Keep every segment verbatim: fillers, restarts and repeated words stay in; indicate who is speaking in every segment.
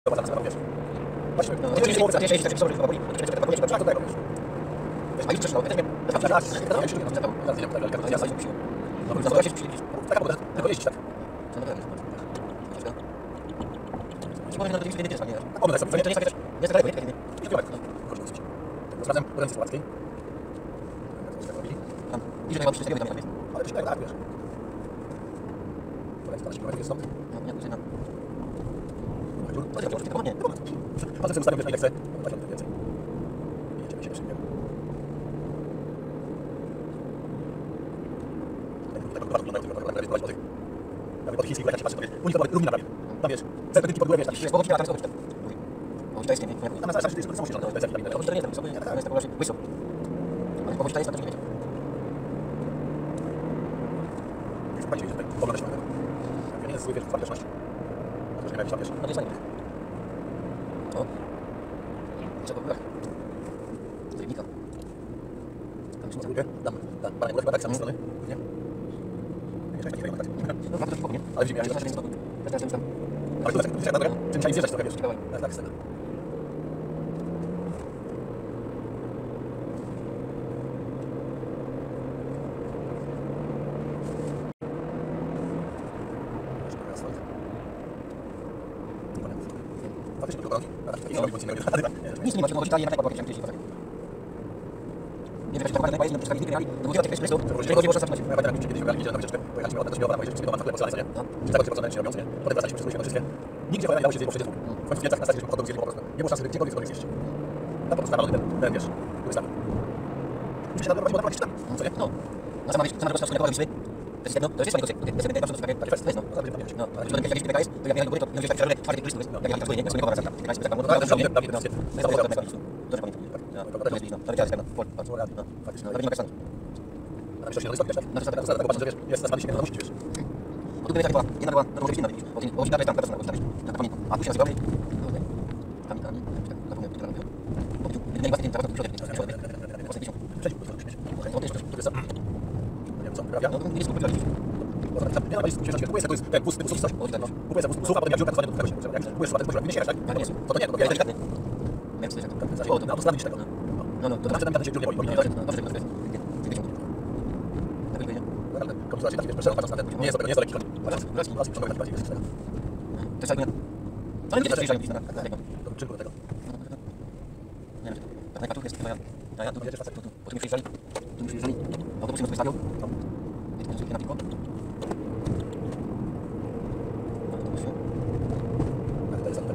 Speaker 1: Zobacz, co wiesz. Właśnie, no, nie się nie się tak sobie boli, to jest tak powiedzieć, tak tego wiesz. Wiesz, a już coś no, ja nie wiem, tak raz, tak się nie wiem, tak, tak, tak, tak, ja sam się. No, to się przyjdzie. Tak, bo tylko jeździć tak. Co na pewno. Może nawet nie jest nie. A on sobie, to nie jest jest daleko, nie? Nie wiem, proszę coś. Sprawdzam ręce słowackiej. Tam, i że mam wszystkiego tam jest. Ale to się tak, tak, wiesz. To jest to, że jest stąd. No, nie, to jest to jest tylko nie. Patrzę sobie ustawiam, wiesz, ile chcę. Właśnie więcej. Jedziemy się szybko. Tak bardzo wyglądają tylko tak prawie tych. Nawet od chińskich lekarzy patrzę sobie. Unikatory równie prawie. Tam wiesz, cel budynki podbuduje, wiesz, tam jest poboczna, tam jest poboczna. O, to jest nie, nie. Tam na zasadzie jest samo się, to jest taki labirynt. To nie jest, to jest tak właśnie wysoko. Ale poboczna jest, to nie wiecie. Słuchajcie, że oglądasz na tego. Ja nie jest zły, wiesz, twardość. To już nie ma jakiś tam, wiesz. No to jest fajnie. O. Co to było? Zajemnika. Tam jest mocno. Dam, dam. Pana chyba tak z samej strony. Nie? Nie, nie, nie, nie. No, ma to też nie? Ale widzimy, ja się zaczynam. Teraz teraz tam. Ale to tak, to tak, czy musiałem zjeżdżać trochę, wiesz? Tak, tak, scena. Nic nie ma, tylko Italii na tego chciałem kiedyś. Nie wiem, czy to chyba jest, no przestawić nigdy nie do tych ekspresu, jeżeli chodzi o szans na siebie. Ja kiedyś wygrali, gdzie na wycieczkę, pojechaliśmy od tego, pojechaliśmy sobie do Manhattan, po nie? Czy tego się początek się robiąc, nie? Potem wracaliśmy, wszystko na wszystkie. Nigdzie chyba nie dało się zjeść po wszystkie. W końcu w Niemcach na stacji, żeśmy potem zjedli po prostu. Nie było szansy, żeby gdziekolwiek zjeść. Tam po prostu naprawdę ten, ten, wiesz, były stany. Muszę się tam wybrać, bo tam jakieś tam, co nie? No. Na sama myśl, sama rozpoczynać szkołę myśli. To jest jedno, to jest fajne koncept. Ja sobie patrzę, takie, takie fest, no. No, ale jeśli jakieś pytania jest, to jak ja do góry, to nie tak czarny, czwarty turystów, jak ja tam swoje, nie? Sobie chowam tam, tak, tak, no, to jest Dawid, Dawid, Dawid, to jest Dawid, dobrze pamiętam. No, to jest bliźno, to jest pewno, pol, patrz, no, faktycznie, no, Dawid ma kastanów. A myślę, że na listopie, no, to jest tak, tak, wiesz, jest na spaliśmy, no, musisz, wiesz. Bo tu była taka była, jedna była, to może być inna, widzisz, bo bo tam tam tam tak pamiętam. A tu się nazywały, tam tam, zapomniałem, która robiła. Bo tu nie ma tym tam środek, środek. Właśnie piszą. Przejdź, bo to śmiesz. No też to jest. Nie wiem co, prawda? No, nie jest kupiować. Nie, ale jest ciężko, kupujesz, to jest jak pusty, pusty coś. Kupujesz pusty, słucha, potem jak dziurka, to nie do tego. Jak kupujesz słucha, to nie siedzisz, tak? To nie jest. To to nie, to jest delikatny. Jak chcesz, tak. O, to na to stanie tego. No, no, to tam tam się dziurnie boi. Dobrze, dobrze, dobrze. Naprawdę, komputer się tak wiesz, proszę, patrząc na ten, nie jest to, nie jest to lekki koń. Patrz, raz, raz, raz, raz, bardziej, jest tego. To jest argument. Ale nie wiesz, że jest tak, tak, to czym do tego? Nie wiem, tak najpierw jest chyba ja, ja, ja, tu jedziesz facet, tu, po tym przyjeżdżali, tu przyjeżdżali, autobusy nas wystawią, no, i tu sobie na piłko. Autobusie. Tak, to jest za tego.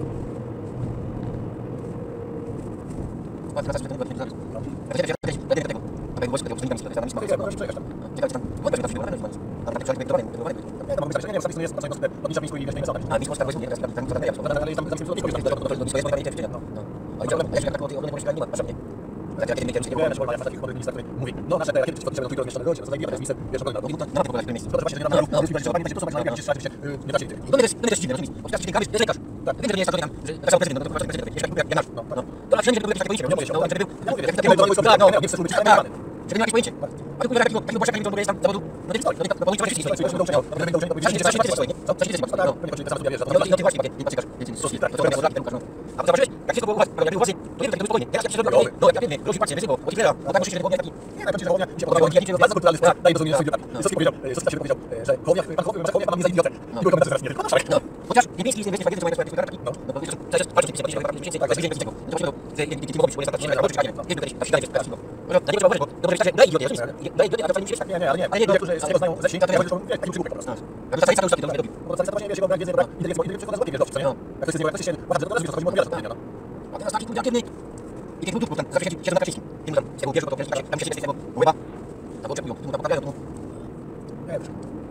Speaker 1: Patrz, wracasz do tego, do tego, do tego. Ja będę będę będę tego, a będę tego, z nimi tam jest, tam jest, tam jest, ciekawe, tam, wątpię, że tam się wybrane, a tam człowiek wybrany, wybrany. Nie, no, mogę nie wiem, sam jest, sam jest, podniesia miejscu i weźmie na zadać. A, wiesz, tam jest, nie, tam, tam, tam, tam, ale jest tam, tam, tam, tam, tam, do do swojej spotkania nie no. Ale ja ja tak o tej ogólnej nie ma, masz mnie. Tak jak kiedy mnie kieruję, ja takich chorych ministra, który mówi, no nasze te rakiety przeciwlotnicze będą rozmieszczone do to zajmie teraz minister pierwszego na to. Na to w tym miejscu. To właśnie na na na to pani to zobaczyć, jak się się nie da się. To nie jest, to nie jest dziwne, rozumiesz? Bo teraz ciekawy, czekasz. Tak, wiem, że nie jest to tam, że nasza prezydent, no to proszę prezydent, jeszcze jak nasz. No, no. To na wszędzie to takie pojęcie, no, no, żeby był. Ja mówię, takie no, no, nie chcesz mówić, tak. Żeby nie jakieś pojęcie. A tu kurwa takiego takiego boszaka nie to jest tam zawodu. No nie stoi, no nie to pojęcie wszystkich stoi. To będzie do uczenia, to będzie do uczenia, to będzie co? Co się dzieje? No, nie chodzi teraz wiesz, no i ty właśnie nie patrzysz, więc soski, tak, to robię tak, no. A to zobaczysz, jak wszystko było u was, jak był właśnie, to nie tak spokojnie. Teraz jak się robi, no jak wiemy, grozi patrzcie, ryzyko, bo tyle, bo tak musisz głowie taki. Nie, tak będzie głowa, mi się podobało, ja nie bardzo kulturalny, daje do zrozumienia swój biurek. Soski powiedział, Soski się powiedział, że głowa, pan głowa, pan głowa, pan mnie za idiotę. I byłem teraz nie, no. Chociaż niebieski jest niebieski, fajnie, to jest taki. No, no bo wiesz, to jest patrzcie, pisze, pisze, pisze, tak, zbliżenie tego. To właśnie to, ty mówisz, bo jest tak, że tak, nie, nie, nie, tak się teraz no. No, nie trzeba bo dobrze że daj idioty, daj idioty, a to fajnie musisz tak. Nie, nie, ale nie. Ale nie, niektórzy z tego znają ze świata, to ja mówię, że taki przygłupek po prostu. A to cały czas to robi. Bo to właśnie wiesz, brak wiedzy, brak inteligencji, bo inteligencja to jest co nie? Jak to jest jak to się bardzo dobrze chodzi, odpowiada to, no. A teraz taki aktywny i tych produktów tam zawsze siedzą na kaczyńskim. Nie wiem, z tego bierze, bo to tam się z tego łeba. Tam oczekują, tu tam pokazują, tu. Nie wiem.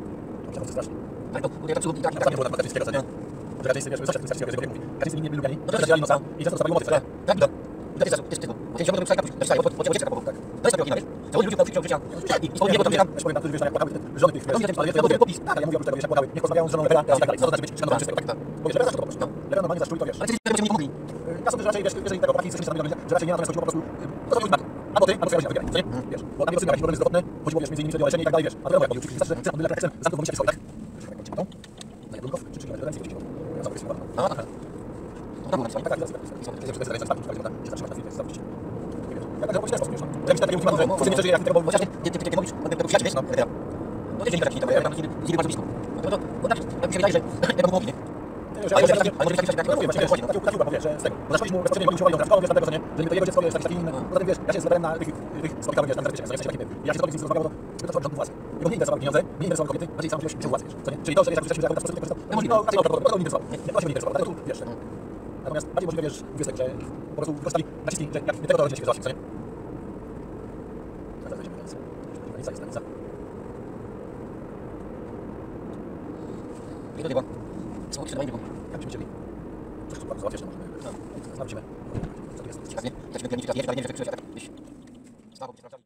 Speaker 1: To jest straszne. Ale to ja tam cudownie tak tak nie było na kaczyńskiego, co nie? Że raczej sobie wiesz, coś tam się mówi. Kaczyński nie lubiani. No to jest nosa i często zostawią motyw, tak? Tak, tak. To jest jest tego. Bo ten ziomek tutaj tak, bo po ciebie tak. To jest taki wiesz. To ludzie tam życia. I po niego to tam, powiem tam, którzy wiesz, jak płakały żony tych, ale to był popis. Tak, ja mówię oprócz tego, wiesz, jak płakały. Nie rozmawiają z żoną Lewera, tak dalej. Co to znaczy być szanowany wszystko, tak? Bo wiesz, Lewera to po prostu. Lewera normalnie zaszczuj, to wiesz. Ale ty tego nie pomogli. Ja sądzę, że raczej wiesz, jeżeli tego chłopaki chcesz że raczej nie natomiast chodziło po prostu to zrobił smak. Albo ty, albo twoja rodzina, wybieraj, co nie? Wiesz, bo tam jego syn jakieś problemy zdrowotne, chodziło wiesz, między innymi o leczenie i tak dalej, wiesz. A to jak mówił, wystarczy, że chcę odbyle tak zamknął w tak? Na Jadłonków, czy czy na referencji, czy ja sobie wysyłam. A, aha. było napisane. Tak, tak, tak. Jest to jest tak, tak, się zatrzymasz na chwilę, zobaczyć. Ja tak robię w ten sposób już. Ja mi takiego filmu, że co nie przeżyje, jak tego, bo chociaż ty ty ty mówisz, no tego przyjaciel, wiesz, no, teraz. No to dzięki tam, ja tam z bardzo blisko. No to no tak, tak mi się wydaje, że jak mówi, nie? Ale może ale może taki tak mówię, właśnie chodzi, no takiego takiego, wiesz, że z tego. Bo zaszkodzić mu bezpośrednio mogli się uwagi szkołą, wiesz, dlatego, że nie, że niby to jego dziecko jest taki inny. Poza tym wiesz, ja się zbadałem na tych tych spotykałem, wiesz, tam wiesz, jak takim. Ja się z tobą rozmawiał, to to co rząd władzy. Jego nie interesowały pieniądze, nie interesowały kobiety, bardziej sam czułeś się władzy, wiesz, co nie? Czyli to, że jest jakiś jakiś sposób korzystał. No możliwe, no raczej to to nie interesowało. Nie, to się nie interesowało, dlatego tu wiesz. Natomiast bardziej możliwe, wiesz, wiesz tego, że po prostu wykorzystali naciski, że jak nie tego to będzie się załatwić, co nie? Zaraz będziemy więc. Granica jest granica. I do tego. Co chcesz na innym? Jak byśmy chcieli. Coś tu załatwiać, to możemy. Zobaczymy. Co tu jest? Ciekawie. Ja ci bym nie wiedział, ale nie wiem, jak przyjść, a tak gdzieś. Stało, gdzieś sprawdzali.